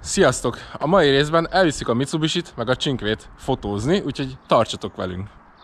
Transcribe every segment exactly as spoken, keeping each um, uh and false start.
Sziasztok! A mai részben elviszük a Mitsubisit meg a Cinquét fotózni, úgyhogy tartsatok velünk!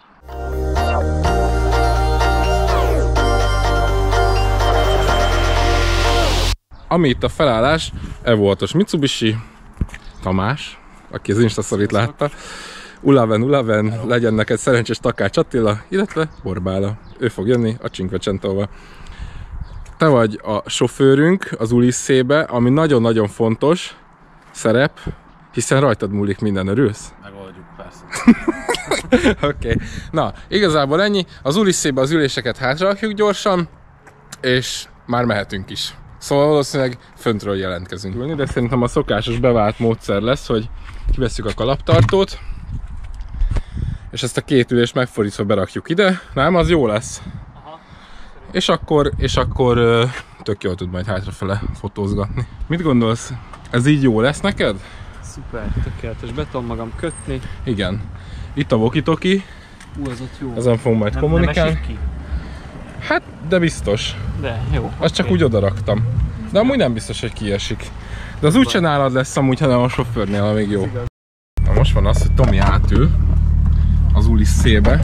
Ami itt a felállás, Evo hatos Mitsubishi, Tamás, aki az Instastoryt látta, Ulaven, Ulaven, legyen neked szerencsés Takács Attila, illetve Borbála. Ő fog jönni a Cinquecentóval. Te vagy a sofőrünk az Ulisszébe, ami nagyon-nagyon fontos szerep, hiszen rajtad múlik minden, örülsz? Megoldjuk, persze. Oké. Okay. Na, igazából ennyi. Az Ulisszébe az üléseket hátrarakjuk gyorsan, és már mehetünk is. Szóval valószínűleg föntről jelentkezünk. De szerintem a szokásos bevált módszer lesz, hogy kivesszük a kalaptartót, és ezt a két ülést megfordítva berakjuk ide. Nem, az jó lesz. Aha. És akkor, és akkor tök jól tud majd hátrafele fotózgatni. Mit gondolsz? Ez így jó lesz neked? Szuper, tökéletes. Be tudom magam kötni. Igen. Itt a walkie-talkie. Ú, az ott jó. Ezen fogunk majd nem, kommunikálni. Nem esik ki? Hát, de biztos. De, jó. Azt csak okay. úgy oda raktam. De amúgy nem biztos, hogy kiesik. De az úgyse nálad lesz amúgy, hanem a sofőrnél, amíg jó. Na most van az, hogy Tomi átül az Ulisszébe.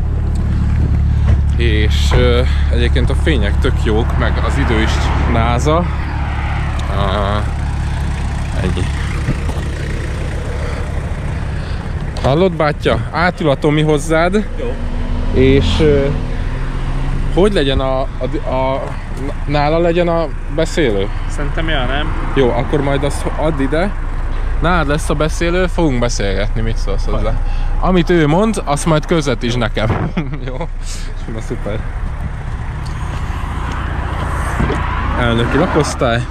És uh, egyébként a fények tök jók, meg az idő is náza. Uh, ennyi. Hallod, bátyja? Átül a Tomi hozzád. Jó. És uh, hogy legyen a, a, a... nála legyen a beszélő? Szerintem ja, nem? Jó, akkor majd azt add ide. Nálad lesz a beszélő, fogunk beszélgetni, mit szólsz hozzá. Amit ő mond, azt majd közvetítsd nekem. Jó? Na szuper. Elnöki lakosztály.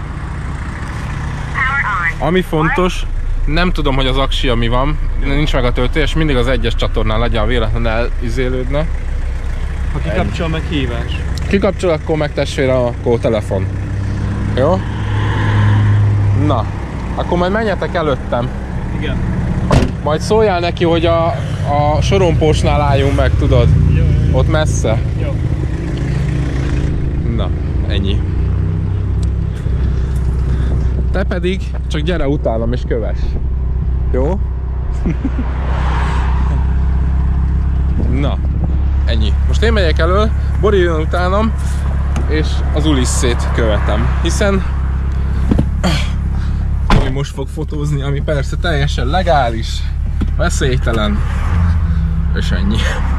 Ami fontos, nem tudom, hogy az aksia mi van, nincs meg a töltés, mindig az egyes csatornán legyen, véletlenül elizélődne. Ha kikapcsol, meg hívás. Kikapcsol, akkor meg testvére, akkor telefon. Jó? Na, akkor majd menjetek előttem. Igen. Majd szóljál neki, hogy a, a sorompósnál álljunk meg, tudod? Jó, jó, jó. Ott messze. Jó. Na, ennyi. Te pedig csak gyere utánam és kövess. Jó? Na, ennyi. Most én megyek elől, Bori jön utánam, és az Ulisszét követem. Hiszen Tomi most fog fotózni, ami persze teljesen legális, veszélytelen, és ennyi.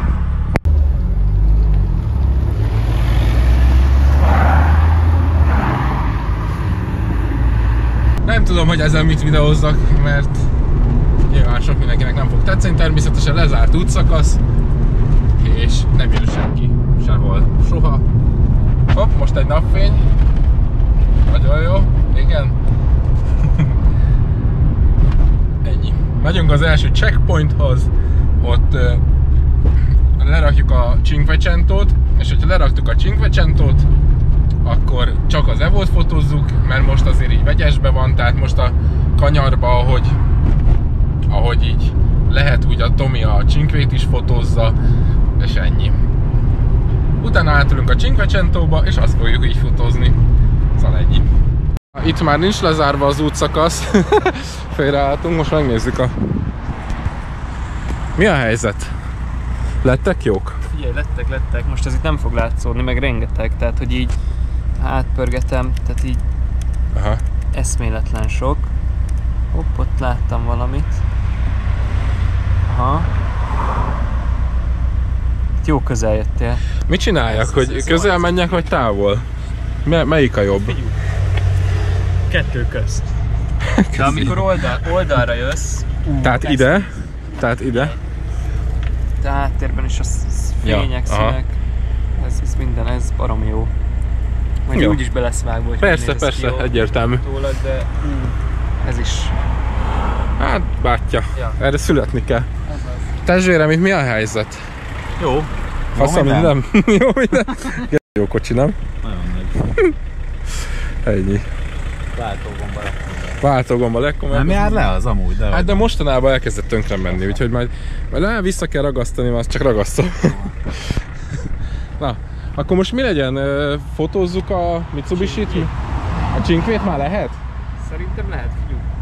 Nem tudom, hogy ezzel mit videózzak, mert nyilván sok mindenkinek nem fog tetszeni, természetesen lezárt útszakasz, és nem jön senki sehol, soha. Hopp, most egy napfény. Nagyon jó, igen. Ennyi. Megyünk az első checkpointhoz, ott uh, lerakjuk a Cinquecentót, és hogyha leraktuk a Cinquecentót, akkor csak az Evót fotózzuk, mert most azért így vegyesbe van, tehát most a kanyarba, ahogy, ahogy így lehet, úgy a Tomi a Cinquét is fotózza, és ennyi. Utána átülünk a Cinquecentóba, és azt fogjuk így fotózni. Szóval ennyi. Itt már nincs lezárva az útszakasz, félreálltunk, most megnézzük a... Mi a helyzet? Lettek jók? Figyelj, lettek, lettek. Most ez itt nem fog látszódni, meg rengeteg, tehát hogy így átpörgetem, tehát így Aha. eszméletlen sok. Hopp, ott láttam valamit. Aha. Itt jó közel jöttél. Mit csináljak, ez, hogy ez közel ez menjek, vagy távol? M melyik a jobb? Figyelj. Kettő közt. De amikor oldal, oldalra jössz... Ú, tehát ezt, ide? Tehát ide? De háttérben is a fények, ja, színek. Ez, ez minden, ez baromi jó. Majd úgy is be lesz vágva, hogy persze, persze, jó, egyértelmű. Tólad, de ú, ez is... Hát, bátyja, ja. Erre születni kell. Testvérem, itt mi a helyzet? Jó. Faszom minden? Jó minden? Jó kocsi, nem? Nagyon nagy. Ennyi. Váltógomba lekkom. Váltógomba lekkom. Nem jár le az amúgy, de... Hát de mostanában elkezdett tönkre menni, úgyhogy majd, majd le, vissza kell ragasztani, mert csak ragasztom. Na, akkor most mi legyen? Fotózzuk a Mitsubisit? A Cinquét már lehet? Szerintem lehet, figyelj.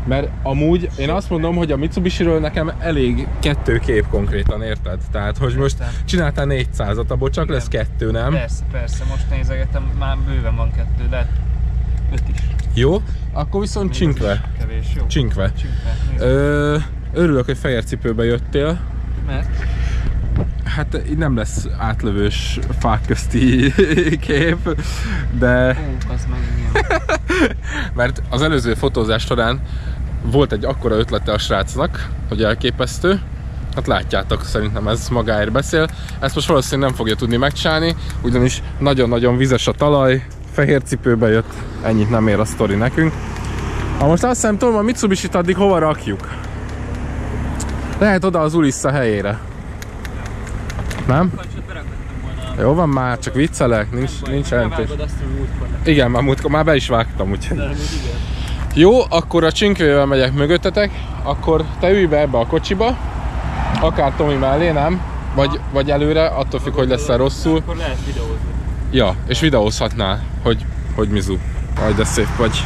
Mert amúgy én azt mondom, hogy a Mitsubishi-ről nekem elég kettő kép konkrétan, érted? Tehát, hogy most csináltál négyszázat, abból csak igen. Lesz kettő, nem? Persze, persze, most nézegetem, már bőven van kettő, de öt is. Jó, akkor viszont Cinque. Kevés, jó. Cinque. Ö, örülök, hogy fehér cipőbe jöttél. Mert? Hát így nem lesz átlövős fák közti kép, de... Ó, az meg igen. Mert az előző fotózás során volt egy akkora ötlete a srácnak, hogy elképesztő. Hát látjátok, szerintem ez magáért beszél. Ezt most valószínűleg nem fogja tudni megcsinálni, ugyanis nagyon-nagyon vizes a talaj, fehér cipőbe jött, ennyit nem ér a sztori nekünk. Ha most azt hiszem, tudom, a Mitsubishi-t addig hova rakjuk? Lehet oda az Ulissa helyére. Nem? Jó van már, csak viccelek, nincs, nincs jelentés. Igen, már múltkor, már be is vágtam, úgyhogy. Jó, akkor a Cinque-vel megyek mögöttetek, akkor te ülj be ebbe a kocsiba, akár Tomi mellé, nem? Vagy, vagy előre, attól függ, hogy lesz-e rosszul. Akkor lehet videózni. Ja, és videózhatnál, hogy, hogy Mizu. Aj, de szép vagy.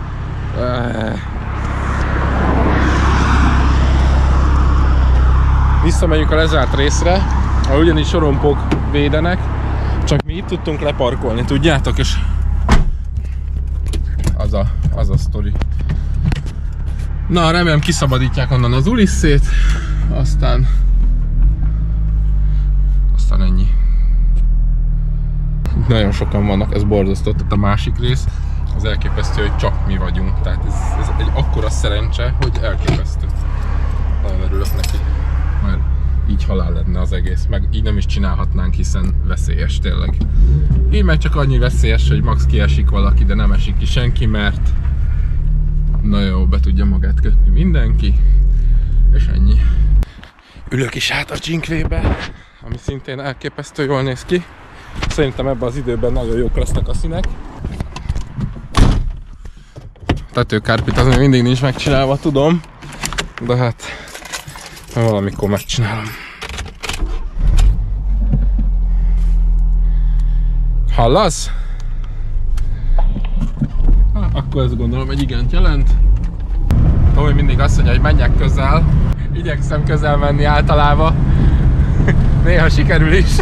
Visszamegyünk a lezárt részre, ahol ugyanígy sorompók védenek, csak mi itt tudtunk leparkolni, tudjátok, és az a, az a sztori. Na, remélem kiszabadítják onnan az Ulissét, aztán aztán ennyi. Nagyon sokan vannak, ez borzasztó, tehát a másik rész az elképesztő, hogy csak mi vagyunk, tehát ez, ez egy akkora szerencse, hogy elképesztő. Nagyon örülök neki, mert így halál lenne az egész, meg így nem is csinálhatnánk, hiszen veszélyes tényleg. Így meg csak annyi veszélyes, hogy max kiesik valaki, de nem esik ki senki, mert nagyon jó be tudja magát kötni mindenki, és ennyi. Ülök is át a Cinque-be, ami szintén elképesztő jól néz ki. Szerintem ebben az időben nagyon jók lesznek a színek. A tetőkárpit az még mindig nincs megcsinálva, tudom, de hát valamikor megcsinálom. Hallasz? Ha, akkor ezt gondolom egy igent jelent. Tomi mindig azt mondja, hogy menjek közel. Igyekszem közel menni általában. Néha sikerül is.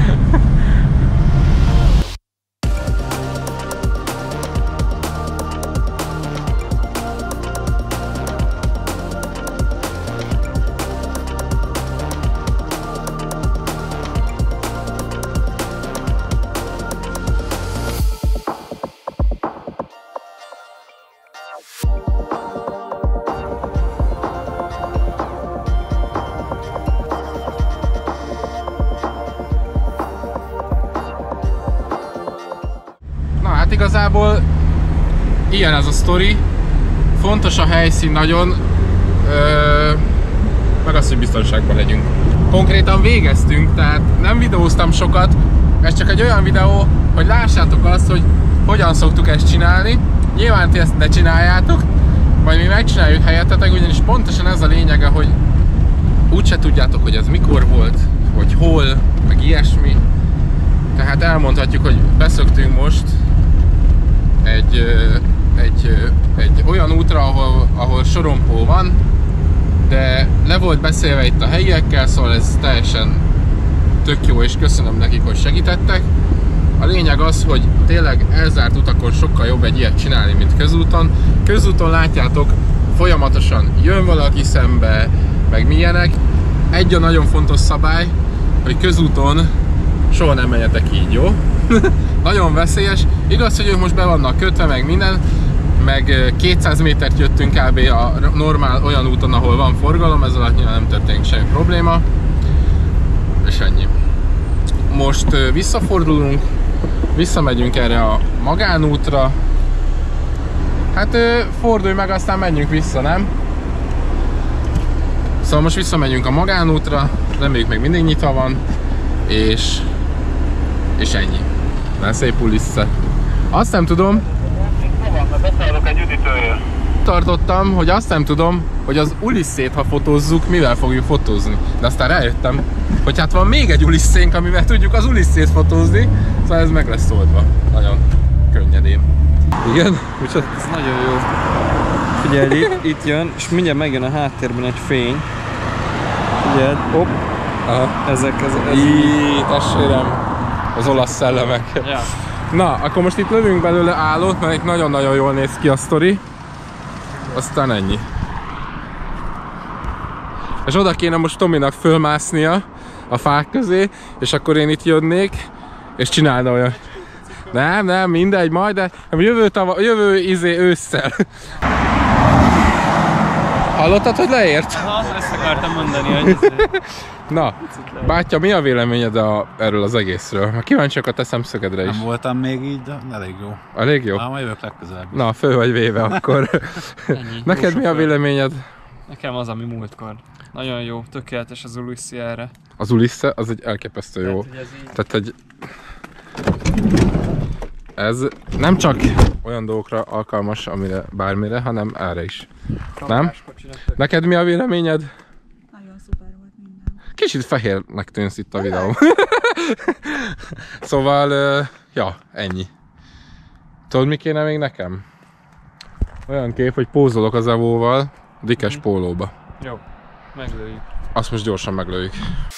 Hát igazából ilyen ez a sztori, fontos a helyszín nagyon, ö, meg az, hogy biztonságban legyünk. Konkrétan végeztünk, tehát nem videóztam sokat, ez csak egy olyan videó, hogy lássátok azt, hogy hogyan szoktuk ezt csinálni. Nyilván ti ezt ne csináljátok, majd mi megcsináljuk helyettetek, ugyanis pontosan ez a lényege, hogy úgyse tudjátok, hogy ez mikor volt, hogy hol, meg ilyesmi. Tehát elmondhatjuk, hogy beszöktünk most Egy, egy, egy olyan útra, ahol, ahol sorompó van, de le volt beszélve itt a helyiekkel, szóval ez teljesen tök jó, és köszönöm nekik, hogy segítettek. A lényeg az, hogy tényleg elzárt utakon sokkal jobb egy ilyet csinálni, mint közúton. Közúton látjátok, folyamatosan jön valaki szembe, meg milyenek. Egy a nagyon fontos szabály, hogy közúton soha nem menjetek így, jó? Nagyon veszélyes. Igaz, hogy ők most be vannak kötve, meg minden, meg kétszáz métert jöttünk kb. A normál olyan úton, ahol van forgalom, ez alatt nyilván nem történik semmi probléma. És ennyi. Most visszafordulunk, visszamegyünk erre a magánútra. Hát fordulj meg, aztán menjünk vissza, nem? Szóval most visszamegyünk a magánútra, reméljük még mindig nyitva van, és, és ennyi. Na, szép Ulisse. Azt nem tudom, beszállok egy üdítőért. tartottam, hogy azt nem tudom, hogy az Ulissét, ha fotózzuk, mivel fogjuk fotózni. De aztán rájöttem, hogy hát van még egy Ulissénk, amivel tudjuk az Ulissét fotózni, szóval ez meg lesz oldva. Nagyon könnyedén. Igen? Úgyhogy ez nagyon jó. Figyeld, itt, itt jön, és mindjárt megjön a háttérben egy fény. Figyeld, hopp. Aha. Ezek, ez, ez... Íííí, testvérem, az olasz szellemek. Ja. Na, akkor most itt lövünk belőle állót, mert itt nagyon-nagyon jól néz ki a sztori. Aztán ennyi. És oda kéne most Tominak fölmásznia a fák közé, és akkor én itt jönnék, és csinálna olyan. Nem, nem, mindegy, majd, de jövő, tava, jövő izé ősszel. Hallottad, hogy leért? Ha, ezt akartam mondani, hogy Na, bátya, mi a véleményed a, erről az egészről? Már kíváncsiak a te szemszögedre is. Nem voltam még így, de elég jó. Elég jó? Már majd jövök legközelebb. Na, föl vagy véve akkor. Ennyi. Neked mi a véleményed? Nekem az, ami múltkor. Nagyon jó, tökéletes az Ulysses erre. Az Ulysses, az egy elképesztő jó. Tehát, ez így... Tehát egy... Ez nem csak olyan dolgokra alkalmas, amire bármire, hanem erre is. Nem? Neked mi a véleményed? Nagyon szuper volt minden. Kicsit fehérnek tűnsz itt a videó. Szóval, ja, ennyi. Tudod, mi kéne még nekem? Olyan kép, hogy pózolok az Evóval, dikes mm. pólóba. Jó, meglőjük. Azt most gyorsan meglőjük.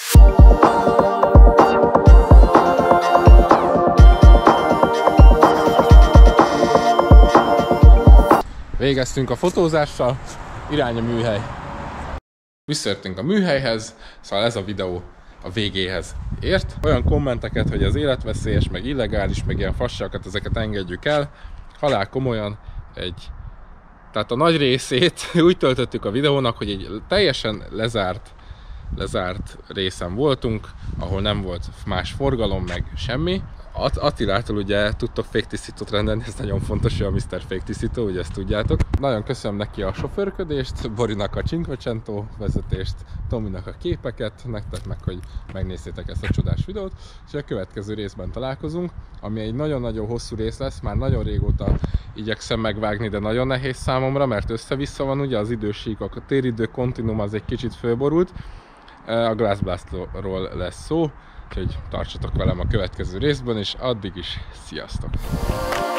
Végeztünk a fotózással, irány a műhely. Visszaértünk a műhelyhez, szóval ez a videó a végéhez ért. Olyan kommenteket, hogy az életveszélyes, meg illegális, meg ilyen fasságokat, ezeket engedjük el. Halál komolyan egy... Tehát a nagy részét úgy töltöttük a videónak, hogy egy teljesen lezárt, lezárt részen voltunk, ahol nem volt más forgalom, meg semmi. At Attilától ugye tudtok féktisztítót rendelni, ez nagyon fontos, hogy a miszter Féktisztító, ugye ezt tudjátok. Nagyon köszönöm neki a sofőrködést, Borinak a Cinquecento vezetést, Tominak a képeket, nektek meg, hogy megnézzétek ezt a csodás videót, és a következő részben találkozunk, ami egy nagyon-nagyon hosszú rész lesz, már nagyon régóta igyekszem megvágni, de nagyon nehéz számomra, mert össze-vissza van ugye az idősíkok, a téridő kontinum az egy kicsit fölborult, a Glass Blastról lesz szó, úgyhogy tartsatok velem a következő részben, és addig is sziasztok!